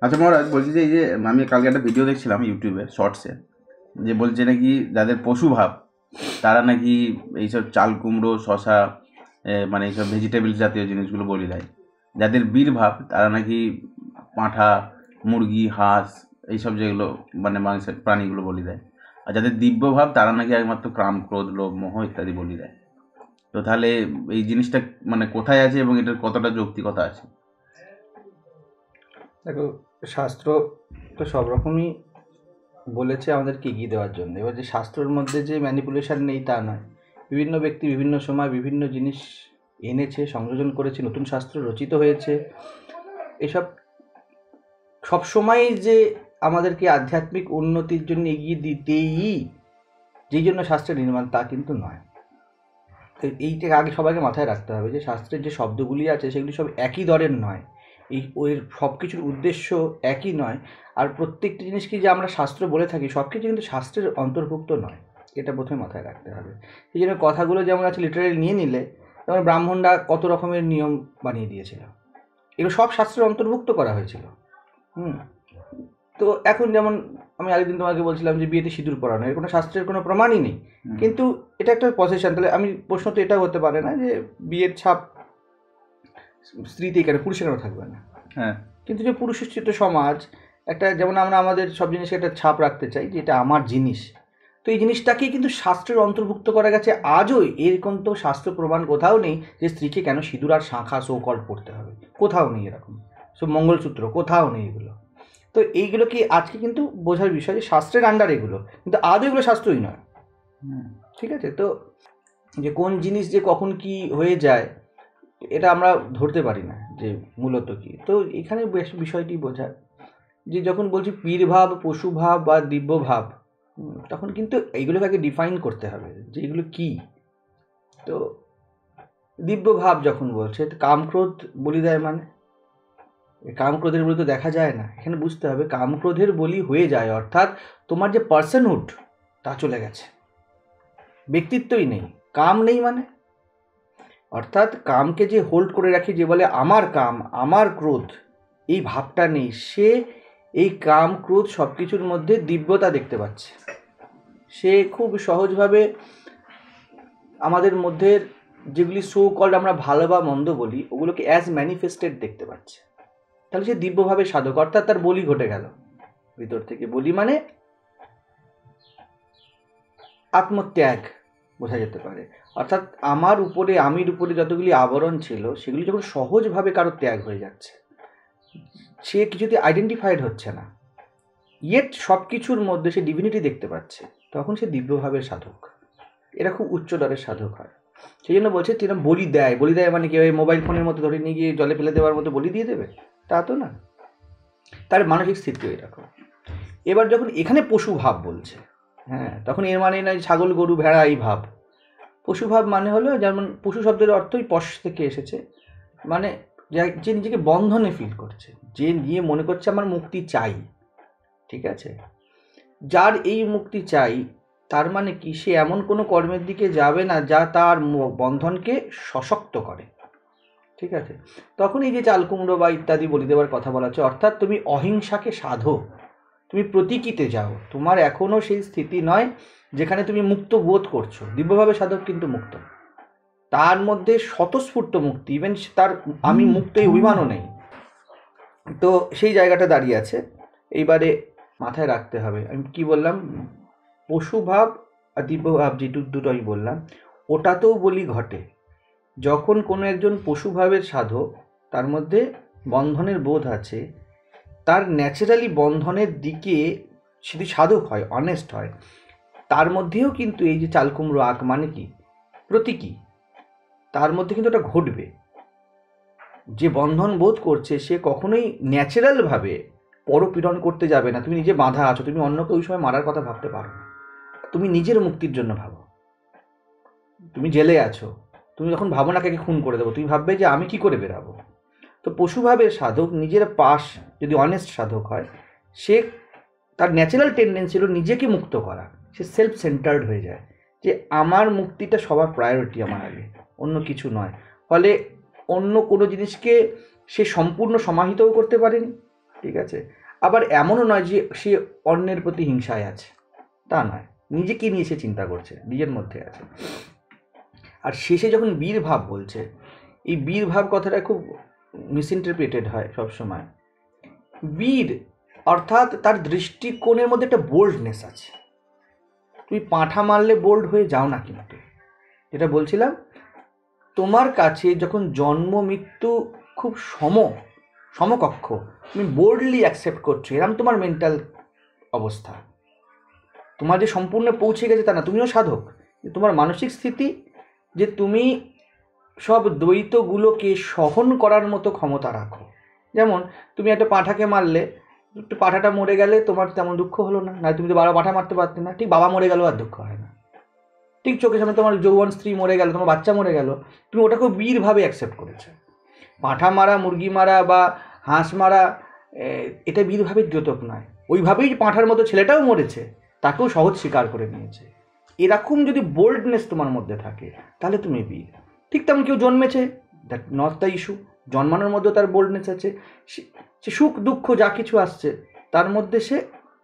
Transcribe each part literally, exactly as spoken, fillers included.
আচ্ছা মহারাজ, বলছি যে এই যে আমি কালকে একটা ভিডিও দেখছিলাম ইউটিউবে শর্টসে, যে বলছে নাকি যাদের পশু ভাব তারা নাকি এইসব চাল কুমড়ো শশা এ, মানে এইসব ভেজিটেবলস জাতীয় জিনিসগুলো বলি দেয়। যাদের বীর ভাব তারা নাকি পাঁঠা, মুরগি, হাঁস এইসব যেগুলো মানে মাংসের প্রাণীগুলো বলি দেয়। আর যাদের দিব্য ভাব তারা নাকি একমাত্র কাম, ক্রোধ, লোভ, মোহ ইত্যাদি বলি দেয়। তো তাহলে এই জিনিসটা মানে কোথায় আছে এবং এটার কতটা যৌক্তিকতা আছে? দেখো, শাস্ত্র তো সব রকমই বলেছে আমাদেরকে এগিয়ে দেওয়ার জন্য। এবার যে শাস্ত্রের মধ্যে যে ম্যানিপুলেশন নেই তা নয়। বিভিন্ন ব্যক্তি বিভিন্ন সময় বিভিন্ন জিনিস এনেছে, সংযোজন করেছে, নতুন শাস্ত্র রচিত হয়েছে। এসব সবসময় যে আমাদেরকে আধ্যাত্মিক উন্নতির জন্য এগিয়ে দিতেই যেই জন্য শাস্ত্রের নির্মাণ তা কিন্তু নয়। তো এইটা আগে সবাইকে মাথায় রাখতে হবে যে শাস্ত্রের যে শব্দগুলি আছে সেগুলি সব একই দরের নয়। এই ওর সব কিছুর উদ্দেশ্য একই নয়। আর প্রত্যেকটি জিনিসকে যে আমরা শাস্ত্র বলে থাকি সব কিছু কিন্তু শাস্ত্রের অন্তর্ভুক্ত নয়, এটা প্রথমে মাথায় রাখতে হবে। সেই জন্য কথাগুলো যেমন আছে লিটারালি নিয়ে নিলে, যেমন ব্রাহ্মণরা কত রকমের নিয়ম বানিয়ে দিয়েছিল, এগুলো সব শাস্ত্রের অন্তর্ভুক্ত করা হয়েছিল। হুম তো এখন যেমন আমি আগের দিন তোমাকে বলছিলাম যে বিয়েতে সিঁদুর পরানো, এর কোনো শাস্ত্রের কোনো প্রমাণই নেই, কিন্তু এটা একটা পজিশন। তাহলে আমি প্রশ্ন তো এটা হতে পারে না যে বিয়ের ছাপ স্ত্রীতে কেন, পুরুষে কেন থাকবে না? হ্যাঁ, কিন্তু যে পুরুষোচিত সমাজ একটা, যেমন আমরা আমাদের সব জিনিসে একটা ছাপ রাখতে চাই যে এটা আমার জিনিস, তো এই জিনিসটাকেই কিন্তু শাস্ত্রের অন্তর্ভুক্ত করা গেছে। আজও এরকম তো শাস্ত্র প্রমাণ কোথাও নেই যে স্ত্রীকে কেন সিঁদুর আর শাঁখা সৌকল পড়তে হবে, কোথাও নেই এরকম। সব মঙ্গলসূত্র কোথাও নেই এগুলো। তো এইগুলো কি আজকে কিন্তু বোঝার বিষয় যে শাস্ত্রের আন্ডার এগুলো, কিন্তু আদৌ এগুলো শাস্ত্রই নয়। ঠিক আছে, তো যে কোন জিনিস যে কখন কি হয়ে যায় এটা আমরা ধরতে পারি না যে মূলত কি। তো এখানে বেশ বিষয়টি বোঝার যে যখন বলছি পীরভাব, পশুভাব বা দিব্যভাব, তখন কিন্তু এইগুলোকে আগে ডিফাইন করতে হবে যে এগুলো কী। তো দিব্যভাব যখন বলছে কামক্রোধ বলি দেয়, মানে কামক্রোধের বলি তো দেখা যায় না। এখানে বুঝতে হবে কামক্রোধের বলি হয়ে যায় অর্থাৎ তোমার যে পার্সনহুড তা চলে গেছে, ব্যক্তিত্বই নেই, কাম নেই। মানে অর্থাৎ কামকে যে হোল্ড করে রাখি, যে বলে আমার কাম আমার ক্রোধ, এই ভাবটা নেই। সে এই কাম ক্রোধ সব কিছুর মধ্যে দিব্যতা দেখতে পাচ্ছে। সে খুব সহজভাবে আমাদের মধ্যে যেগুলি সো কল্ড আমরা ভালো বা মন্দ বলি ওগুলোকে অ্যাজ ম্যানিফেস্টেড দেখতে পাচ্ছে। তাহলে সে দিব্যভাবে সাধক, অর্থাৎ তার বলি ঘটে গেল ভিতর থেকে। বলি মানে আত্মত্যাগ বোঝা যেতে পারে। অর্থাৎ আমার উপরে, আমির উপরে যতগুলি আবরণ ছিল সেগুলি যখন সহজভাবে কারো ত্যাগ হয়ে যাচ্ছে, সে কিছুতে আইডেন্টিফাইড হচ্ছে না, ইয়েট সব কিছুর মধ্যে সে ডিভিনিটি দেখতে পাচ্ছে, তখন সে দিব্যভাবের সাধক। এরা খুব উচ্চ দরের সাধক হয়। সেই জন্য বলছে তিনি বলি দেয়। বলি দেয় মানে কি, ওই মোবাইল ফোনের মতো ধরে নিয়ে গিয়ে জলে ফেলে দেওয়ার মতো বলি দিয়ে দেবে তা তো না, তার মানসিক স্থিতি এরকম। এবার যখন এখানে পশু ভাব বলছে, হ্যাঁ, তখন এর মানে নয় ছাগল গরু ভেড়া এই ভাব। পশুভাব মানে হলো, যেমন পশু শব্দের অর্থই পশ থেকে এসেছে, মানে যে নিজেকে বন্ধনে ফিল করছে, যে নিয়ে মনে করছে আমার মুক্তি চাই। ঠিক আছে, যার এই মুক্তি চাই তার মানে কি, সে এমন কোনো কর্মের দিকে যাবে না যা তার বন্ধনকে সশক্ত করে। ঠিক আছে, তখন এই যে চাল কুমড়ো বা ইত্যাদি বলি দেওয়ার কথা বলা হচ্ছে, অর্থাৎ তুমি অহিংসাকে সাধো, তুমি প্রতীকীতে যাও। তোমার এখনও সেই স্থিতি নয় যেখানে তুমি মুক্ত বোধ করছো। দিব্যভাবে সাধক কিন্তু মুক্ত, তার মধ্যে স্বতঃস্ফূর্ত মুক্তি, ইভেন তার আমি মুক্ত এই অভিমানও নেই। তো সেই জায়গাটা দাঁড়িয়ে আছে। এইবারে মাথায় রাখতে হবে আমি কি বললাম, পশুভাব আর দিব্যভাব যে দুটো আমি বললাম ওটাতেও বলি ঘটে। যখন কোনো একজন পশুভাবের সাধক, তার মধ্যে বন্ধনের বোধ আছে, তার ন্যাচারালি বন্ধনের দিকে যদি সাধক হয়, অনেস্ট হয়, তার মধ্যেও কিন্তু এই যে চাল কুমড়ো আঁক মানে কি প্রতীকী, তার মধ্যে কিন্তু ওটা ঘটবে। যে বন্ধন বোধ করছে সে কখনোই ন্যাচারালভাবে পরপীড়ন করতে যাবে না। তুমি নিজে বাঁধা আছো, তুমি অন্যকে ওই সময় মারার কথা ভাবতে পারো না, তুমি নিজের মুক্তির জন্য ভাবো। তুমি জেলে আছো, তুমি যখন ভাবো না কাকে খুন করে দেবো, তুমি ভাববে যে আমি কি করে বেরাবো। তো পশুভাবের সাধক নিজের পাশ যদি অনেস্ট সাধক হয়, সে তার ন্যাচারাল টেন্ডেন্সি হলো নিজেকে মুক্ত করা। সে সেলফ সেন্টার্ড হয়ে যায়, যে আমার মুক্তিটা সবার প্রায়োরিটি, আমার আগে অন্য কিছু নয়। ফলে অন্য কোনো জিনিসকে সে সম্পূর্ণ সমাহিতও করতে পারেনি ঠিক আছে। আবার এমনও নয় যে সে অন্যের প্রতি হিংসায় আছে, তা নয়, নিজেকে নিয়ে সে চিন্তা করছে, নিজের মধ্যে আছে। আর শেষে যখন বীর ভাব বলছে, এই বীর ভাব কথাটা খুব মিসইন্টারপ্রিটেড হয় সবসময়। বীর অর্থাৎ তার দৃষ্টিকোণের মধ্যে একটা বোল্ডনেস আছে। তুমি পাঁঠা মারলে বোল্ড হয়ে যাও না, কিন্তু যেটা বলছিলাম, তোমার কাছে যখন জন্ম মৃত্যু খুব সম সমকক্ষ, তুমি বোল্ডলি অ্যাকসেপ্ট করছো, এরম তোমার মেন্টাল অবস্থা। তোমার যে সম্পূর্ণ পৌঁছে গেছে তা না, তুমিও সাধক। তোমার মানসিক স্থিতি যে তুমি সব দ্বৈতগুলোকে সহন করার মতো ক্ষমতা রাখো। যেমন তুমি একটা পাঁঠাকে মারলে, একটু পাঁঠাটা মরে গেলে তোমার তেমন দুঃখ হলো না, না তুমি তো বারো পাঁঠা মারতে পারতে না, ঠিক বাবা মরে গেলেও আর দুঃখ হয় না। ঠিক চোখের সামনে তোমার যৌবন স্ত্রী মরে গেল, তোমার বাচ্চা মরে গেল, তুমি ওটাকেও বীরভাবে অ্যাকসেপ্ট করেছো। পাঁঠা মারা, মুরগি মারা বা হাঁস মারা, এটা বীরভাবে দ্যোতক নয়। ওইভাবেই পাঁঠার মতো ছেলেটাও মরেছে, তাকেও সহজ স্বীকার করে নিয়েছে। এরকম যদি বোল্ডনেস তোমার মধ্যে থাকে, তাহলে তুমি বীর। ঠিক তেমন কেউ জন্মেছে, দ্যাট নট দ্য ইস্যু, জন্মানোর মধ্যেও তার বোল্ডনেস আছে। সে সুখ দুঃখ যা কিছু আসছে তার মধ্যে সে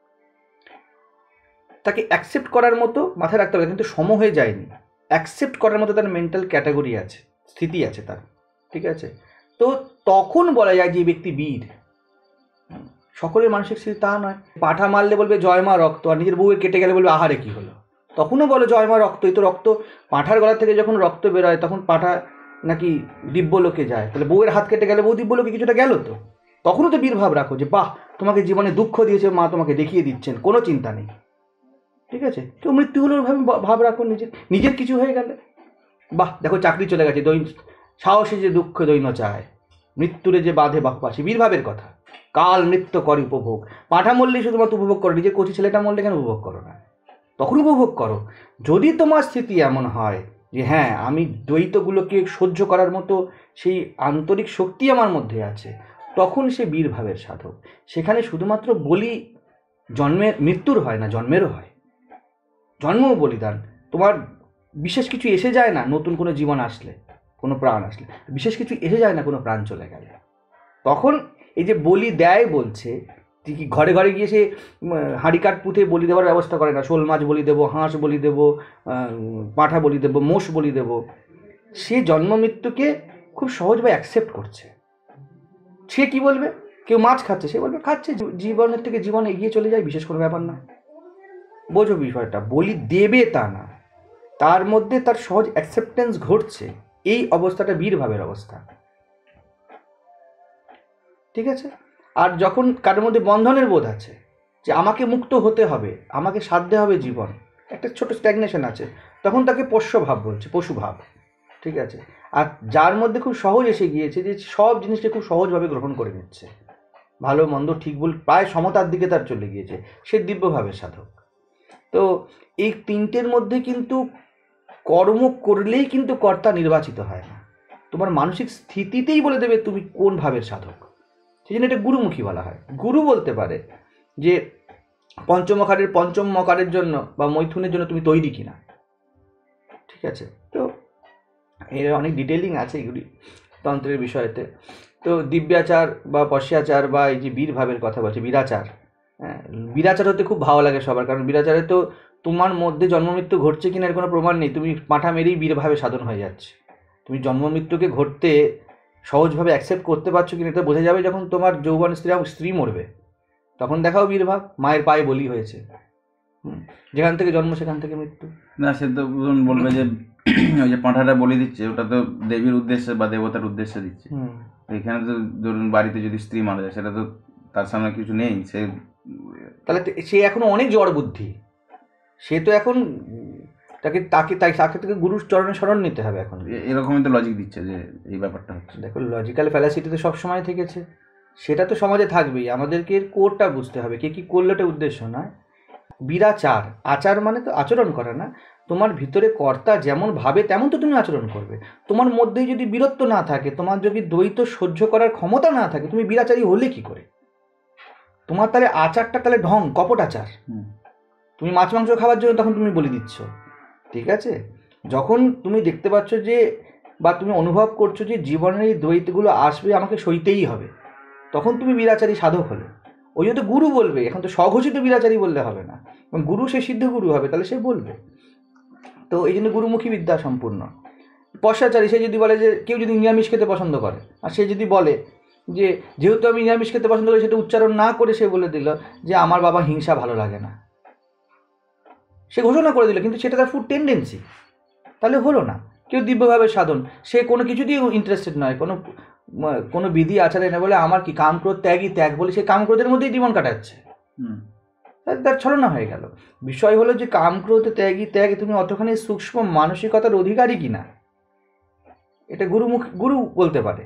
তাকে অ্যাকসেপ্ট করার মতো মাথায় রাখতে হবে, কিন্তু সম হয়ে যায়নি, অ্যাকসেপ্ট করার মতো তার মেন্টাল ক্যাটাগরি আছে, স্থিতি আছে তার, ঠিক আছে। তো তখন বলা যায় যে এই ব্যক্তি বীর। সকলের মানসিক স্থিতি তা নয়। পাঁঠা মারলে বলবে জয় মা রক্ত, আর নিজের বউয়ের কেটে গেলে বলবে আহারে কি হলো, তখনও বলে জয় মা রক্ত। এই তো রক্ত, পাঁঠার গলা থেকে যখন রক্ত বেরোয় তখন পাঁঠা নাকি দিব্যলোকে যায়, তাহলে বউয়ের হাত কেটে গেলে বউ দিব্যলোকে কিছুটা গেল, তো তখনও তো বীরভাব রাখো যে বাহ, তোমাকে জীবনে দুঃখ দিয়েছে মা, তোমাকে দেখিয়ে দিচ্ছেন, কোনো চিন্তা নেই, ঠিক আছে। কেউ মৃত্যু হলেও ভাবে ভাব রাখো নিজের, নিজের কিছু হয়ে গেলে বাহ, দেখো চাকরি চলে গেছে, দৈন সাহসে যে দুঃখ দৈন্য চায়, মৃত্যুরে যে বাঁধে বাহুপাশে, বীরভাবের কথা। কাল নৃত্য করে উপভোগ, পাঁঠা মরলেই শুধুমাত্র উপভোগ করো, নিজের কচি ছেলেটা মরলে কেন উপভোগ করো না? তখন উপভোগ করো। যদি তোমার স্থিতি এমন হয় যে হ্যাঁ, আমি দ্বৈতগুলোকে সহ্য করার মতো সেই আন্তরিক শক্তি আমার মধ্যে আছে, তখন সে বীরভাবের সাধক। সেখানে শুধুমাত্র বলি জন্মের মৃত্যুর হয় না, জন্মেরও হয়। জন্মও বলিদান। তোমার বিশেষ কিছু এসে যায় না, নতুন কোনো জীবন আসলে, কোনো প্রাণ আসলে বিশেষ কিছু এসে যায় না, কোনো প্রাণ চলে গেলে, তখন এই যে বলি দেয় বলছে, কি ঘরে ঘরে গিয়ে সে হাঁড়ি কাঠ পুঁতে বলি দেওয়ার ব্যবস্থা করে না, শোল মাছ বলি দেবো, হাঁস বলি দেবো, পাঁঠা বলি দেবো, মোষ বলি দেবো। সে জন্ম মৃত্যুকে খুব সহজভাবে অ্যাকসেপ্ট করছে। সে কি বলবে, কেউ মাছ খাচ্ছে, সে বলবে খাচ্ছে, জীবনের থেকে জীবন এগিয়ে চলে যায়, বিশেষ কোনো ব্যাপার না। বোঝো বিষয়টা, বলি দেবে তা না, তার মধ্যে তার সহজ অ্যাকসেপ্টেন্স ঘটছে, এই অবস্থাটা বীরভাবের অবস্থা, ঠিক আছে। আর যখন কারোর মধ্যে বন্ধনের বোধ আছে যে আমাকে মুক্ত হতে হবে, আমাকে সাধ্যে হবে জীবন, একটা ছোট স্ট্যাগনেশন আছে, তখন তাকে পোষ্য ভাব বলছে, পশুভাব, ঠিক আছে। আর যার মধ্যে খুব সহজ এসে গিয়েছে যে সব জিনিসকে খুব সহজভাবে গ্রহণ করে নিচ্ছে, ভালো মন্দ ঠিক ভুল প্রায় সমতার দিকে তার চলে গিয়েছে, সে দিব্যভাবের সাধক। তো এই তিনটের মধ্যে কিন্তু কর্ম করলেই কিন্তু কর্তা নির্বাচিত হয় না, তোমার মানসিক স্থিতিতেই বলে দেবে তুমি কোন ভাবের সাধক। সেই জন্য এটা গুরুমুখী বলা হয়। গুরু বলতে পারে যে পঞ্চম মকারের পঞ্চম মকারের জন্য বা মৈথুনের জন্য তুমি তৈরি কিনা, ঠিক আছে। তো এর অনেক ডিটেলিং আছে এগুলি তন্ত্রের বিষয়তে। তো দিব্যাচার বা পশ্চাচার বা এই যে বীরভাবের কথা বলছে, বীরাচার, হ্যাঁ, বীরাচার হতে খুব ভালো লাগে সবার, কারণ বীরাচারে তো তোমার মধ্যে জন্মমৃত্যু ঘটছে কিনা এর কোনো প্রমাণ নেই, তুমি পাঁঠা মেরেই বীরভাবে সাধন হয়ে যাচ্ছে। তুমি জন্মমৃত্যুকে ঘটতে সহজভাবে অ্যাকসেপ্ট করতে পারছো কিনা এটা বোঝা যাবে যখন তোমার যৌবন স্ত্রী স্ত্রী মরবে, তখন দেখাও বীরভাব, মায়ের পায়ে বলি হয়েছে, যেখান থেকে জন্ম সেখান থেকে মৃত্যু। না, সে তো বলবে যে ওই যে পাঁঠাটা বলি দিচ্ছে, ওটা তো দেবীর উদ্দেশ্যে বা দেবতার উদ্দেশ্যে দিচ্ছে। এখানে তো ধরুন বাড়িতে যদি স্ত্রী মারা যায়, সেটা তো তার সামনে কিছু নেই, সে তাহলে সে এখনো অনেক জড় বুদ্ধি, সে তো এখন তাকে তাকে তাই তাকে থেকে গুরুর চরণে শরণ নিতে হবে এখন। এরকমই তো লজিক দিচ্ছে যে এই ব্যাপারটা হচ্ছে। দেখো, লজিক্যাল ফ্যালাসিটি তো সবসময় থেকেছে, সেটা তো সমাজে থাকবেই, আমাদেরকে এর কোরটা বুঝতে হবে, কে কী করলে ওটা উদ্দেশ্য নয়। বীরাচার, আচার মানে তো আচরণ করা না, তোমার ভিতরে কর্তা যেমন ভাবে তেমন তো তুমি আচরণ করবে। তোমার মধ্যেই যদি বীরত্ব না থাকে, তোমার যদি দ্বৈত সহ্য করার ক্ষমতা না থাকে, তুমি বীরাচারী হলে কি করে? তোমার তাহলে আচারটা তাহলে ঢং, কপট আচার। তুমি মাছ মাংস খাওয়ার জন্য তখন তুমি বলে দিচ্ছ, ঠিক আছে। যখন তুমি দেখতে পাচ্ছ যে বা তুমি অনুভব করছো যে জীবনের এই দ্বৈতগুলো আসবে, আমাকে সইতেই হবে, তখন তুমি বীরাচারী সাধক হলে। ওই জন্য তো গুরু বলবে, এখন তো স্বঘোষিত বীরাচারী বললে হবে না, এবং গুরু সে সিদ্ধ গুরু হবে, তাহলে সে বলবে। তো এই জন্য গুরুমুখী বিদ্যা সম্পূর্ণ। পশ্চাচারী, সে যদি বলে যে কেউ যদি নিরামিষ খেতে পছন্দ করে, আর সে যদি বলে যে যেহেতু আমি নিরামিষ খেতে পছন্দ করি, সেটা উচ্চারণ না করে সে বলে দিল যে আমার বাবা হিংসা ভালো লাগে না, সে ঘোষণা করে দিল, কিন্তু সেটা তার ফুড টেন্ডেন্সি, তাহলে হলো না। কেউ দিব্যভাবে সাধন, সে কোনো কিছুতেই ইন্টারেস্টেড নয়, কোনো কোনো বিধি আচারে না, বলে আমার কি কাম ক্রোধ ত্যাগই ত্যাগ, বলে সে কাম ক্রোধের মধ্যেই জীবন কাটাচ্ছে, তার ছলনা হয়ে গেল। বিষয় হলো যে কাম ক্রোধ ত্যাগই ত্যাগ, তুমি অতখানি সূক্ষ্ম মানসিকতার অধিকারী কিনা, এটা গুরুমুখ গুরু বলতে পারে।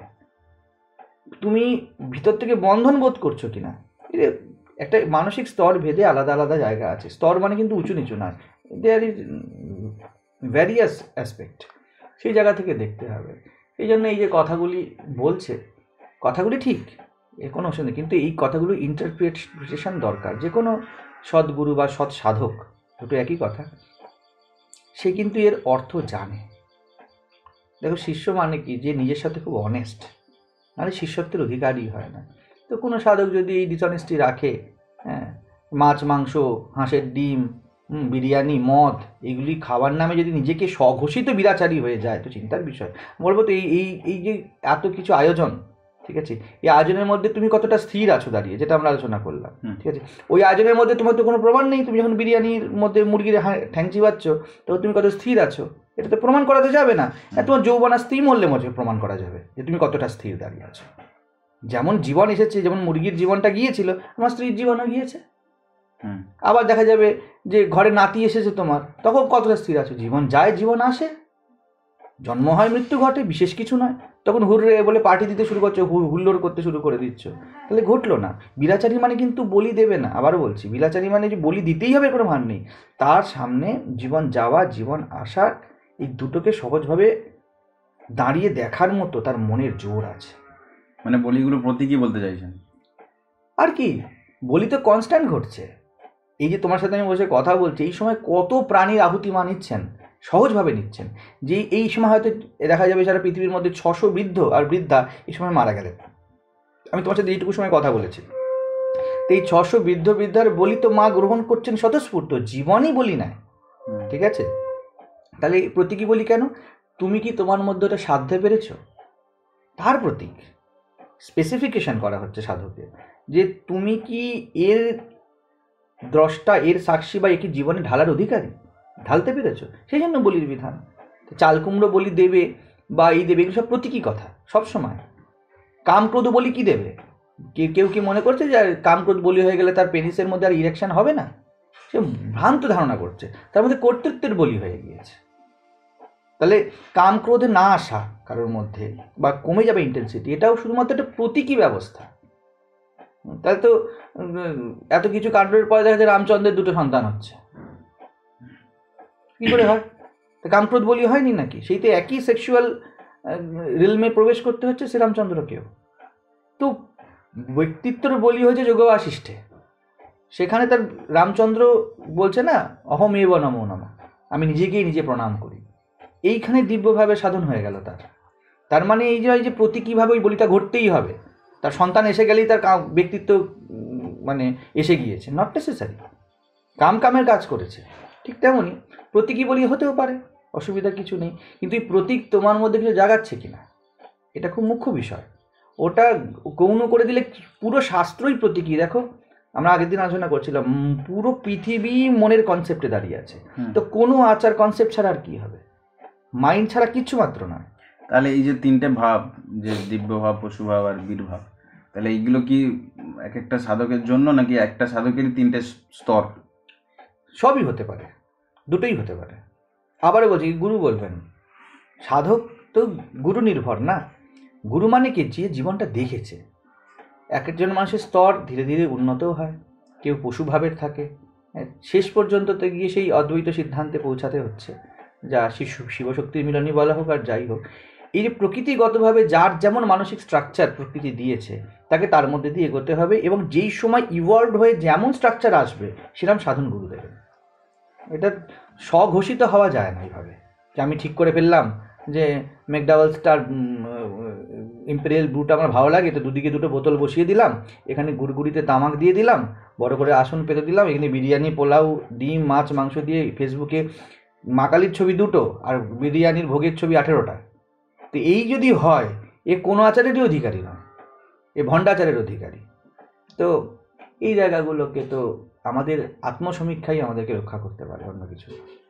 তুমি ভিতর থেকে বন্ধন বোধ করছো কিনা, একটা মানসিক স্তর ভেদে আলাদা আলাদা জায়গা আছে। স্তর মানে কিন্তু উঁচু নিচু নয়, দেয়ার ইজ ভ্যারিয়াস অ্যাসপেক্ট, সেই জায়গা থেকে দেখতে হবে। এই জন্য এই যে কথাগুলি বলছে, কথাগুলি ঠিক, এর কোনো অসুবিধা নেই, কিন্তু এই কথাগুলো ইন্টারপ্রিটেশন দরকার। যে কোনো সদ্গুরু বা সৎ সাধক, দুটো একই কথা, সে কিন্তু এর অর্থ জানে। দেখো, শিষ্য মানে কি, যে নিজের সাথে খুব অনেস্ট, মানে শিষ্যত্বের অধিকারই হয় না। তো কোনো সাধক যদি এই ডিসঅনেস্টি রাখে, হ্যাঁ, মাছ মাংস হাঁসের ডিম বিরিয়ানি মদ এগুলি খাওয়ার নামে যদি নিজেকে স্বঘোষিত বীরাচারী হয়ে যায়, তো চিন্তার বিষয়। বলবো তো এই এই এই যে এত কিছু আয়োজন, ঠিক আছে, এই আয়োজনের মধ্যে তুমি কতটা স্থির আছো দাঁড়িয়ে, যেটা আমরা আলোচনা করলাম, ঠিক আছে। ওই আয়োজনের মধ্যে তোমার তো কোনো প্রমাণ নেই, তুমি যখন বিরিয়ানির মধ্যে মুরগির ঠ্যাং চিবাচ্ছ, তখন তুমি কত স্থির আছো, এটা তো প্রমাণ করাতে যাবে না। তোমার যৌবনা স্ত্রী মরলে মজে প্রমাণ করা যাবে যে তুমি কতটা স্থির দাঁড়িয়ে আছো। যেমন জীবন এসেছে, যেমন মুরগির জীবনটা গিয়েছিল, আমার স্ত্রীর জীবনও গিয়েছে। আবার দেখা যাবে যে ঘরে নাতি এসেছে তোমার, তখন কতটা স্থির আছো। জীবন যায়, জীবন আসে, জন্ম হয়, মৃত্যু ঘটে, বিশেষ কিছু নয়। তখন হুররে বলে পার্টি দিতে শুরু করছো, হুল্লোড় করতে শুরু করে দিচ্ছ, তাহলে ঘটলো না। বীরাচারী মানে কিন্তু বলি দেবে না, আবারও বলছি, বীরাচারী মানে যে বলি দিতেই হবে কোনো মান নেই। তার সামনে জীবন যাওয়া, জীবন আসা, এই দুটোকে সহজভাবে দাঁড়িয়ে দেখার মতো তার মনের জোর আছে। মানে বলিগুলো প্রতীকী বলতে চাইছেন আর কি, বলি তো কনস্ট্যান্ট ঘটছে। এই যে তোমার সাথে আমি বসে কথা বলছি, এই সময় কত প্রাণীর আহুতি মা নিচ্ছেন, সহজভাবে নিচ্ছেন। যে এই সময় হয়তো দেখা যাবে সারা পৃথিবীর মধ্যে ছশো বৃদ্ধ আর বৃদ্ধা এই সময় মারা গেলেন। আমি তোমার সাথে এইটুকু সময় কথা বলেছি, তো এই ছশো বৃদ্ধ বৃদ্ধার বলি তো মা গ্রহণ করছেন স্বতঃস্ফূর্ত, জীবনই বলি নেয়, ঠিক আছে। তাহলে প্রতীকী বলি কেন? তুমি কি তোমার মধ্যে ওটা সাধ্যে পেরেছ? তার প্রতীক স্পেসিফিকেশন করা হচ্ছে সাধকের, যে তুমি কি এর দ্রষ্টা, এর সাক্ষী, বা একই জীবনে ঢালার অধিকারী, ঢালতে পেরেছ, সেই জন্য বলির বিধান। চাল কুমড়ো বলি দেবে বা এই দেবে, এগুলো সব প্রতীকী কথা সবসময়। কামক্রোধ বলি কি দেবে? কেউ কি মনে করছে যে কামক্রোধ বলি হয়ে গেলে তার পেনিসের মধ্যে আর ইরেকশন হবে না? সে ভ্রান্ত ধারণা করছে, তার মধ্যে কর্তৃত্বের বলি হয়ে গিয়েছে। তাহলে কামক্রোধে না আসা কারোর মধ্যে, বা কমে যাবে ইন্টেন্সিটি, এটাও শুধুমাত্র একটা প্রতীকী ব্যবস্থা। তাহলে তো এত কিছু কাণ্ডের পরে দেখা যায় রামচন্দ্রের দুটো সন্তান হচ্ছে, কি করে হয়? কামক্রোধ বলি হয়নি নাকি? সেই তো একই সেক্সুয়াল রিলমে প্রবেশ করতে হচ্ছে শ্রীরামচন্দ্রকেও। তো ব্যক্তিত্বের বলি হয়েছে যোগ বাশিষ্ঠে, সেখানে তার রামচন্দ্র বলছে না অহম এব নমো নমঃ, আমি নিজেকেই নিজে প্রণাম করি। এইখানে দিব্যভাবে সাধন হয়ে গেল তার। তার মানে এই যে যে প্রতীকীভাবে ওই বলিটা ঘটতেই হবে, তার সন্তান এসে গেলেই তার ব্যক্তিত্ব মানে এসে গিয়েছে, নট নেসেসারি। কাম কামের কাজ করেছে, ঠিক তেমনই প্রতীকী বলি হতেও পারে, অসুবিধা কিছু নেই। কিন্তু এই প্রতীক তোমার মধ্যে কিছু জাগাচ্ছে কিনা, এটা খুব মুখ্য বিষয়। ওটা গৌণ করে দিলে পুরো শাস্ত্রই প্রতীকী। দেখো, আমরা আগের দিন আলোচনা করছিলাম, পুরো পৃথিবী মনের কনসেপ্টে দাঁড়িয়ে আছে। তো কোনো আচার কনসেপ্ট ছাড়া আর কি হবে? মাইন্ড ছাড়া কিচ্ছু মাত্র নয়। তাহলে এই যে তিনটে ভাব, যে দিব্য ভাব, পশু ভাব আর বীর ভাব, তাহলে এইগুলো কি এক একটা সাধকের জন্য, নাকি একটা সাধকেরই তিনটে স্তর? সবই হতে পারে, দুটোই হতে পারে। আবারও বলছি, গুরু বলবেন, সাধক তো গুরু নির্ভর না। গুরু মানে কি, যে জীবনটা দেখেছে। এক একজন মানুষের স্তর ধীরে ধীরে উন্নতও হয়, কেউ পশুভাবের থাকে, শেষ পর্যন্ত তো গিয়ে সেই অদ্বৈত সিদ্ধান্তে পৌঁছাতে হচ্ছে, যা শিশু শিবশক্তির মিলনই বলা হোক আর যাই হোক। এই যে প্রকৃতিগতভাবে যার যেমন মানসিক স্ট্রাকচার প্রকৃতি দিয়েছে, তাকে তার মধ্যে দিয়ে এগোতে হবে, এবং যেই সময় ইভলভ হয়ে যেমন স্ট্রাকচার আসবে সেরকম সাধন গুরু দেবেন। এটা স্বঘোষিত হওয়া যায় না এইভাবে, যে আমি ঠিক করে ফেললাম যে ম্যাকডাওয়েল স্টার ইম্পেরিয়াল ব্রুটা আমার ভালো লাগে, তো দুদিকে দুটো বোতল বসিয়ে দিলাম, এখানে গুড়গুড়িতে তামাক দিয়ে দিলাম, বড় করে আসন পেতে দিলাম, এখানে বিরিয়ানি, পোলাও, ডিম, মাছ, মাংস দিয়ে ফেসবুকে মা কালীর ছবি দুটো আর বিরিয়ানির ভোগের ছবি আঠেরোটা। তো এই যদি হয়, এ কোনো আচারেরই অধিকারী নয়, এ ভণ্ডাচারের অধিকারী। তো এই জায়গাগুলোকে তো আমাদের আত্মসমীক্ষাই আমাদেরকে রক্ষা করতে পারে, অন্য কিছু।